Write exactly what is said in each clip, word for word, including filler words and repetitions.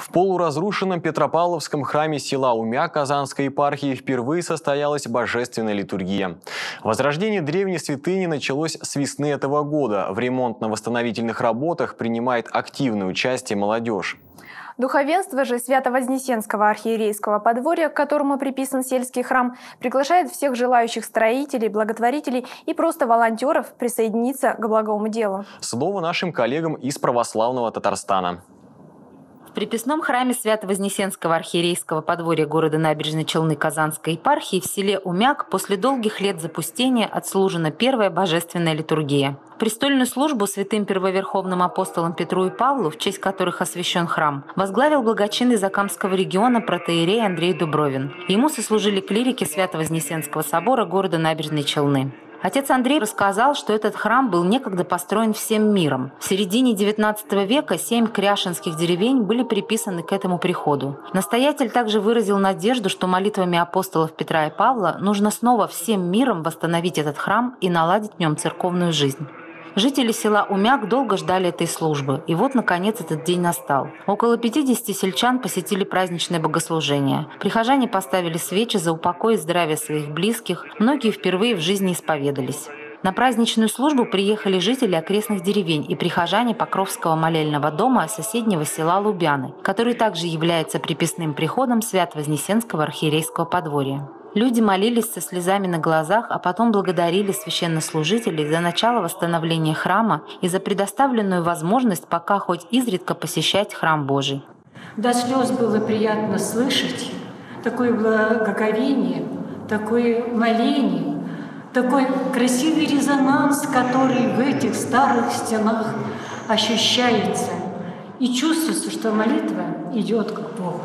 В полуразрушенном Петропавловском храме села Умя Казанской епархии впервые состоялась божественная литургия. Возрождение древней святыни началось с весны этого года. В ремонтно-восстановительных работах принимает активное участие молодежь. Духовенство же Свято-Вознесенского архиерейского подворья, к которому приписан сельский храм, приглашает всех желающих строителей, благотворителей и просто волонтеров присоединиться к благому делу. Слово нашим коллегам из православного Татарстана. В приписном храме Свято-Вознесенского архиерейского подворья города Набережной Челны Казанской епархии в селе Умяк после долгих лет запустения отслужена первая божественная литургия. Престольную службу святым первоверховным апостолам Петру и Павлу, в честь которых освящен храм, возглавил благочинный Закамского региона протоиерей Андрей Дубровин. Ему сослужили клирики Свято-Вознесенского собора города Набережной Челны. Отец Андрей рассказал, что этот храм был некогда построен всем миром. В середине девятнадцатого века семь кряшинских деревень были приписаны к этому приходу. Настоятель также выразил надежду, что молитвами апостолов Петра и Павла нужно снова всем миром восстановить этот храм и наладить в нем церковную жизнь. Жители села Умяк долго ждали этой службы, и вот, наконец, этот день настал. Около пятидесяти сельчан посетили праздничное богослужение. Прихожане поставили свечи за упокой и здравие своих близких, многие впервые в жизни исповедались. На праздничную службу приехали жители окрестных деревень и прихожане Покровского молельного дома соседнего села Лубяны, который также является приписным приходом Свято-Вознесенского архиерейского подворья. Люди молились со слезами на глазах, а потом благодарили священнослужителей за начало восстановления храма и за предоставленную возможность пока хоть изредка посещать храм Божий. До слез было приятно слышать такое благоговение, такое моление, такой красивый резонанс, который в этих старых стенах ощущается. И чувствуется, что молитва идет к Богу.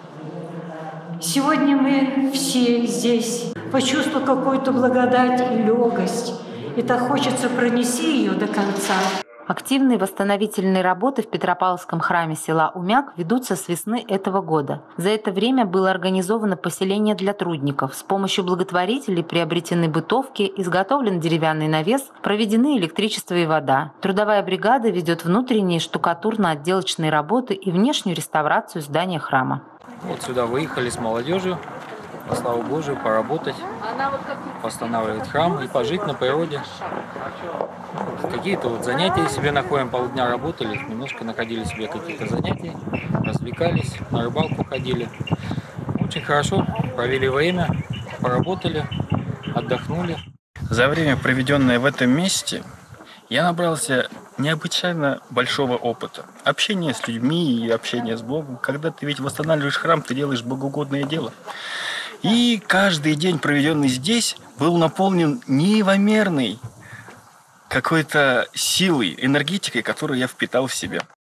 Сегодня мы все здесь почувствовали какую-то благодать и легкость. И так хочется пронести ее до конца. Активные восстановительные работы в Петропавловском храме села Умяк ведутся с весны этого года. За это время было организовано поселение для трудников. С помощью благотворителей приобретены бытовки, изготовлен деревянный навес, проведены электричество и вода. Трудовая бригада ведет внутренние штукатурно-отделочные работы и внешнюю реставрацию здания храма. Вот сюда выехали с молодежью, по славу Божию, поработать, восстанавливать храм и пожить на природе. Какие-то вот занятия себе находим, полдня работали, немножко находили себе какие-то занятия, развлекались, на рыбалку ходили. Очень хорошо провели время, поработали, отдохнули. За время, проведенное в этом месте, я набрался необычайно большого опыта. Общение с людьми и общение с Богом. Когда ты ведь восстанавливаешь храм, ты делаешь богоугодное дело. И каждый день, проведенный здесь, был наполнен неимоверной какой-то силой, энергетикой, которую я впитал в себя.